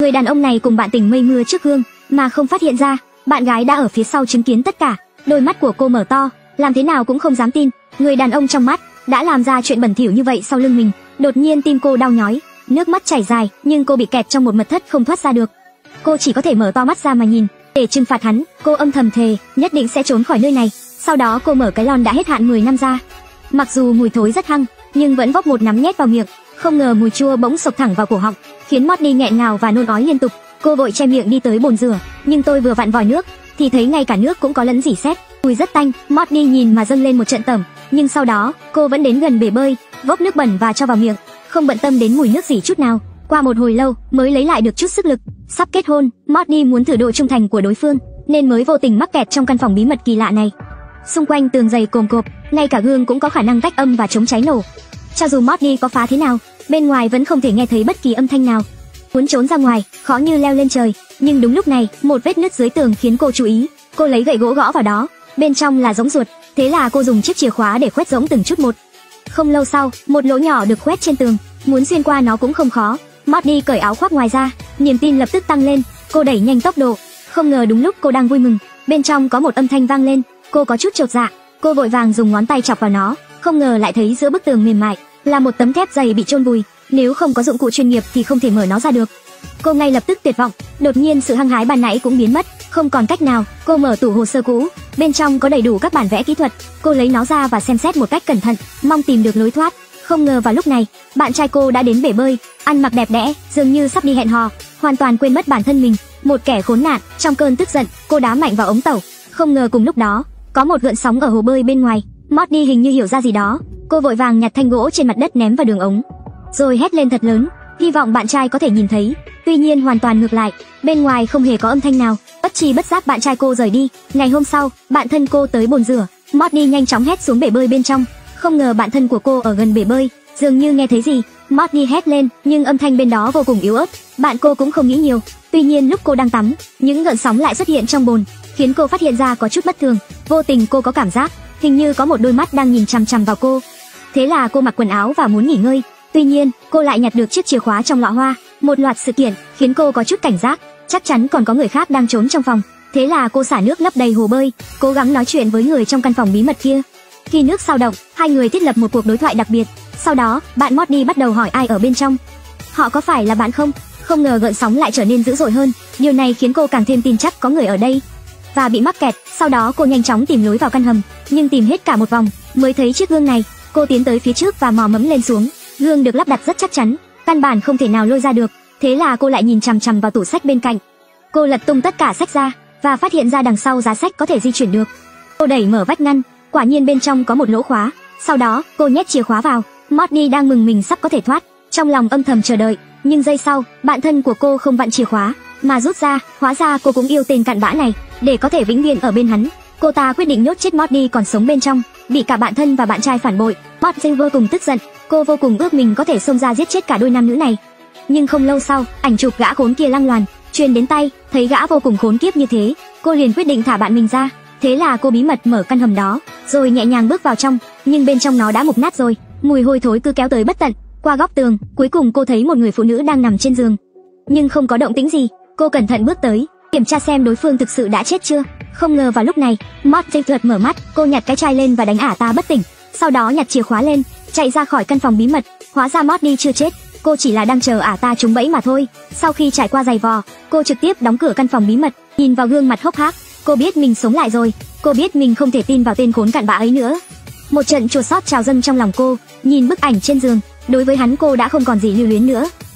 Người đàn ông này cùng bạn tình mây mưa trước gương mà không phát hiện ra, bạn gái đã ở phía sau chứng kiến tất cả. Đôi mắt của cô mở to, làm thế nào cũng không dám tin, người đàn ông trong mắt đã làm ra chuyện bẩn thỉu như vậy sau lưng mình. Đột nhiên tim cô đau nhói, nước mắt chảy dài, nhưng cô bị kẹt trong một mật thất không thoát ra được. Cô chỉ có thể mở to mắt ra mà nhìn. Để trừng phạt hắn, cô âm thầm thề nhất định sẽ trốn khỏi nơi này. Sau đó cô mở cái lon đã hết hạn 10 năm ra. Mặc dù mùi thối rất hăng, nhưng vẫn vốc một nắm nhét vào miệng. Không ngờ mùi chua bỗng xộc thẳng vào cổ họng, khiến Morty nghẹn ngào và nôn ói liên tục. Cô vội che miệng đi tới bồn rửa, nhưng tôi vừa vặn vòi nước thì thấy ngay cả nước cũng có lẫn rỉ sét, mùi rất tanh. Morty nhìn mà dâng lên một trận tởm, nhưng sau đó cô vẫn đến gần bể bơi, vốc nước bẩn và cho vào miệng, không bận tâm đến mùi nước rỉ chút nào. Qua một hồi lâu mới lấy lại được chút sức lực. Sắp kết hôn, Morty muốn thử độ trung thành của đối phương, nên mới vô tình mắc kẹt trong căn phòng bí mật kỳ lạ này. Xung quanh tường dày cồm cộp, ngay cả gương cũng có khả năng cách âm và chống cháy nổ. Cho dù Morty có phá thế nào, bên ngoài vẫn không thể nghe thấy bất kỳ âm thanh nào. Muốn trốn ra ngoài, khó như leo lên trời. Nhưng đúng lúc này, một vết nứt dưới tường khiến cô chú ý. Cô lấy gậy gỗ gõ vào đó, bên trong là rỗng ruột. Thế là cô dùng chiếc chìa khóa để khoét rỗng từng chút một. Không lâu sau, một lỗ nhỏ được khoét trên tường, muốn xuyên qua nó cũng không khó. Morty cởi áo khoác ngoài ra, niềm tin lập tức tăng lên. Cô đẩy nhanh tốc độ. Không ngờ đúng lúc cô đang vui mừng, bên trong có một âm thanh vang lên. Cô có chút chột dạ, cô vội vàng dùng ngón tay chọc vào nó, không ngờ lại thấy giữa bức tường mềm mại là một tấm thép dày bị chôn vùi. Nếu không có dụng cụ chuyên nghiệp thì không thể mở nó ra được. Cô ngay lập tức tuyệt vọng. Đột nhiên sự hăng hái ban nãy cũng biến mất, không còn cách nào. Cô mở tủ hồ sơ cũ, bên trong có đầy đủ các bản vẽ kỹ thuật. Cô lấy nó ra và xem xét một cách cẩn thận, mong tìm được lối thoát. Không ngờ vào lúc này, bạn trai cô đã đến bể bơi, ăn mặc đẹp đẽ, dường như sắp đi hẹn hò, hoàn toàn quên mất bản thân mình, một kẻ khốn nạn. Trong cơn tức giận, cô đá mạnh vào ống tẩu. Không ngờ cùng lúc đó, có một gợn sóng ở hồ bơi bên ngoài. Morty hình như hiểu ra gì đó, cô vội vàng nhặt thanh gỗ trên mặt đất ném vào đường ống, rồi hét lên thật lớn, hy vọng bạn trai có thể nhìn thấy. Tuy nhiên hoàn toàn ngược lại, bên ngoài không hề có âm thanh nào. Bất tri bất giác bạn trai cô rời đi. Ngày hôm sau, bạn thân cô tới bồn rửa, Morty nhanh chóng hét xuống bể bơi bên trong. Không ngờ bạn thân của cô ở gần bể bơi, dường như nghe thấy gì. Morty hét lên, nhưng âm thanh bên đó vô cùng yếu ớt. Bạn cô cũng không nghĩ nhiều. Tuy nhiên lúc cô đang tắm, những gợn sóng lại xuất hiện trong bồn, khiến cô phát hiện ra có chút bất thường. Vô tình cô có cảm giác hình như có một đôi mắt đang nhìn chằm chằm vào cô. Thế là cô mặc quần áo và muốn nghỉ ngơi. Tuy nhiên, cô lại nhặt được chiếc chìa khóa trong lọ hoa. Một loạt sự kiện khiến cô có chút cảnh giác, chắc chắn còn có người khác đang trốn trong phòng. Thế là cô xả nước lấp đầy hồ bơi, cố gắng nói chuyện với người trong căn phòng bí mật kia. Khi nước sao động, hai người thiết lập một cuộc đối thoại đặc biệt. Sau đó, bạn Morty bắt đầu hỏi ai ở bên trong. Họ có phải là bạn không? Không ngờ gợn sóng lại trở nên dữ dội hơn. Điều này khiến cô càng thêm tin chắc có người ở đây và bị mắc kẹt. Sau đó cô nhanh chóng tìm lối vào căn hầm, nhưng tìm hết cả một vòng mới thấy chiếc gương này. Cô tiến tới phía trước và mò mẫm lên xuống. Gương được lắp đặt rất chắc chắn, căn bản không thể nào lôi ra được. Thế là cô lại nhìn chằm chằm vào tủ sách bên cạnh. Cô lật tung tất cả sách ra và phát hiện ra đằng sau giá sách có thể di chuyển được. Cô đẩy mở vách ngăn, quả nhiên bên trong có một lỗ khóa. Sau đó cô nhét chìa khóa vào. Morty đang mừng mình sắp có thể thoát, trong lòng âm thầm chờ đợi. Nhưng giây sau, bạn thân của cô không vặn chìa khóa mà rút ra. Hóa ra cô cũng yêu tên cặn bã này để có thể vĩnh viễn ở bên hắn. Cô ta quyết định nhốt chết Morty còn sống bên trong, bị cả bạn thân và bạn trai phản bội. Morty vô cùng tức giận, cô vô cùng ước mình có thể xông ra giết chết cả đôi nam nữ này. Nhưng không lâu sau, ảnh chụp gã khốn kia lăng loàn truyền đến tay, thấy gã vô cùng khốn kiếp như thế, cô liền quyết định thả bạn mình ra. Thế là cô bí mật mở căn hầm đó, rồi nhẹ nhàng bước vào trong, nhưng bên trong nó đã mục nát rồi, mùi hôi thối cứ kéo tới bất tận. Qua góc tường, cuối cùng cô thấy một người phụ nữ đang nằm trên giường, nhưng không có động tĩnh gì. Cô cẩn thận bước tới, kiểm tra xem đối phương thực sự đã chết chưa. Không ngờ vào lúc này, Morty chợt mở mắt, cô nhặt cái chai lên và đánh ả ta bất tỉnh. Sau đó nhặt chìa khóa lên, chạy ra khỏi căn phòng bí mật. Hóa ra Morty chưa chết, cô chỉ là đang chờ ả ta trúng bẫy mà thôi. Sau khi trải qua giày vò, cô trực tiếp đóng cửa căn phòng bí mật, nhìn vào gương mặt hốc hác. Cô biết mình sống lại rồi, cô biết mình không thể tin vào tên khốn cặn bã ấy nữa. Một trận chua xót trào dâng trong lòng cô, nhìn bức ảnh trên giường, đối với hắn cô đã không còn gì lưu luyến nữa.